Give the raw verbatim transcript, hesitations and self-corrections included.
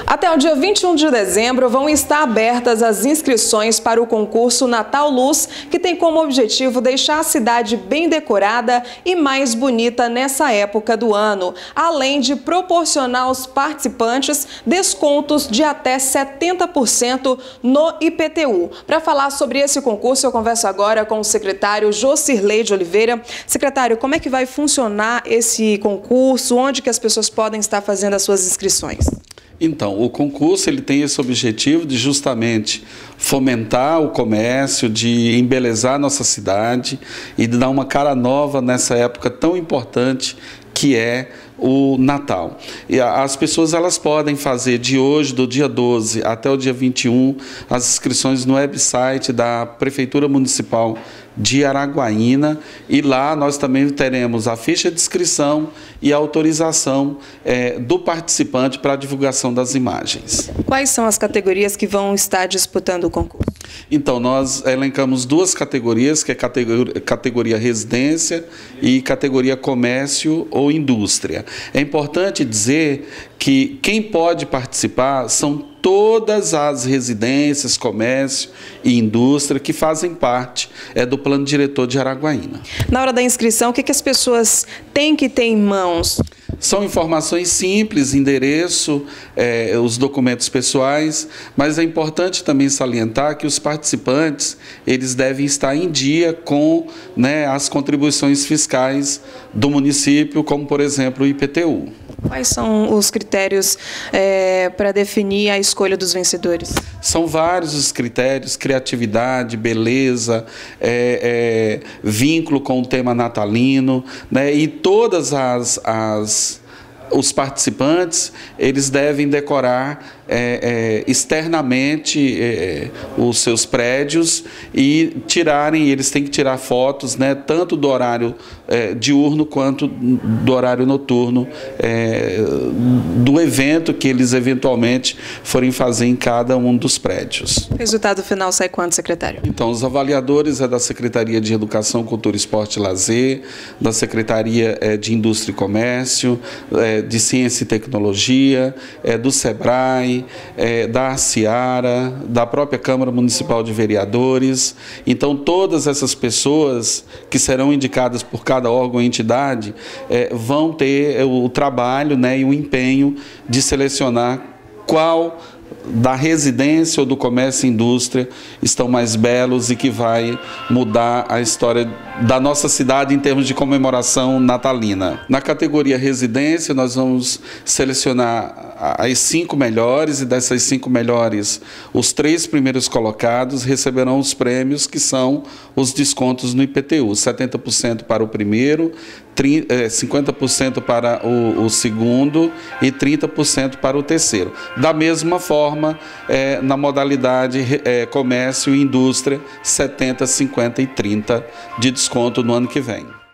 Até o dia vinte e um de dezembro vão estar abertas as inscrições para o concurso Natal Luz, que tem como objetivo deixar a cidade bem decorada e mais bonita nessa época do ano, além de proporcionar aos participantes descontos de até setenta por cento no I P T U. Para falar sobre esse concurso, eu converso agora com o secretário Jocirley de Oliveira. Secretário, como é que vai funcionar esse concurso? Onde que as pessoas podem estar fazendo as suas inscrições? Então, o concurso ele tem esse objetivo de justamente fomentar o comércio, de embelezar nossa cidade e de dar uma cara nova nessa época tão importante que é o Natal. E as pessoas elas podem fazer de hoje, do dia doze até o dia vinte e um, as inscrições no website da Prefeitura Municipal de Araguaína, e lá nós também teremos a ficha de inscrição e a autorização é, do participante para a divulgação das imagens. Quais são as categorias que vão estar disputando o concurso? Então, nós elencamos duas categorias, que é categoria, categoria residência e categoria comércio ou indústria. É importante dizer que quem pode participar são todas as residências, comércio e indústria que fazem parte é, do plano diretor de Araguaína. Na hora da inscrição, o que, que as pessoas têm que ter em mãos? São informações simples, endereço, é, os documentos pessoais, mas é importante também salientar que os participantes eles devem estar em dia com né, as contribuições fiscais do município, como por exemplo o I P T U. Quais são os critérios é, para definir a escolha dos vencedores? São vários os critérios: criatividade, beleza, é, é, vínculo com o tema natalino, né, e todas as, as os participantes eles devem decorar é, é, externamente é, os seus prédios e tirarem, eles têm que tirar fotos, né, tanto do horário é, diurno quanto do horário noturno é, do evento que eles eventualmente forem fazer em cada um dos prédios. O resultado final sai quando, secretário? Então, os avaliadores é da Secretaria de Educação, Cultura, Esporte e Lazer, da Secretaria é, de Indústria e Comércio, é, de Ciência e Tecnologia, é, do SEBRAE, é, da Arciara, da própria Câmara Municipal de Vereadores. Então, todas essas pessoas que serão indicadas por cada órgão e entidade é, vão ter o trabalho né, e o empenho de selecionar qual da residência ou do comércio e indústria estão mais belos e que vai mudar a história da nossa cidade em termos de comemoração natalina. Na categoria residência, nós vamos selecionar as cinco melhores, e dessas cinco melhores, os três primeiros colocados receberão os prêmios, que são os descontos no I P T U, setenta por cento para o primeiro, cinquenta por cento para o, o segundo e trinta por cento para o terceiro. Da mesma forma, é, na modalidade é, comércio e indústria, setenta, cinquenta e trinta de desconto no ano que vem.